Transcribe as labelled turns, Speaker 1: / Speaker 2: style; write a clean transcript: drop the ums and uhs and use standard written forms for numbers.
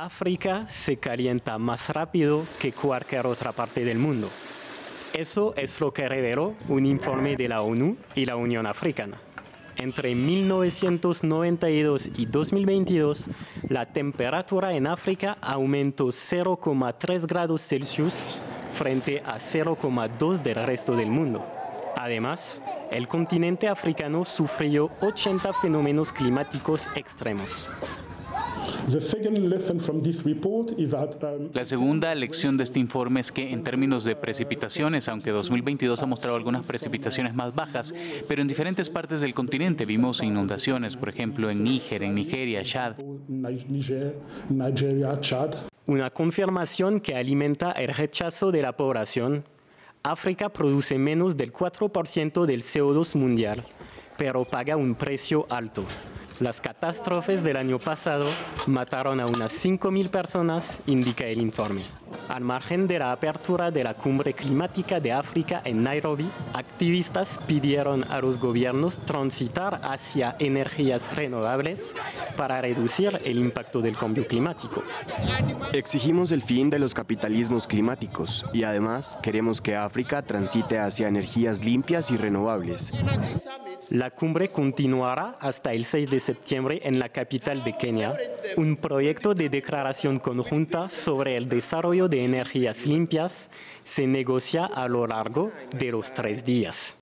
Speaker 1: África se calienta más rápido que cualquier otra parte del mundo. Eso es lo que reveló un informe de la ONU y la Unión Africana. Entre 1992 y 2022, la temperatura en África aumentó 0,3 grados Celsius frente a 0,2 del resto del mundo. Además, el continente africano sufrió 80 fenómenos climáticos extremos.
Speaker 2: La segunda lección de este informe es que en términos de precipitaciones, aunque 2022 ha mostrado algunas precipitaciones más bajas, pero en diferentes partes del continente vimos inundaciones, por ejemplo en Níger, en Nigeria, Chad.
Speaker 1: Una confirmación que alimenta el rechazo de la población. África produce menos del 4% del CO2 mundial, pero paga un precio alto. Las catástrofes del año pasado mataron a unas 5.000 personas, indica el informe. Al margen de la apertura de la Cumbre Climática de África en Nairobi, activistas pidieron a los gobiernos transitar hacia energías renovables para reducir el impacto del cambio climático.
Speaker 3: Exigimos el fin de los capitalismos climáticos y además queremos que África transite hacia energías limpias y renovables.
Speaker 1: La cumbre continuará hasta el 6 de septiembre en la capital de Kenia, un proyecto de declaración conjunta sobre el desarrollo de energías limpias se negocia a lo largo de los 3 días.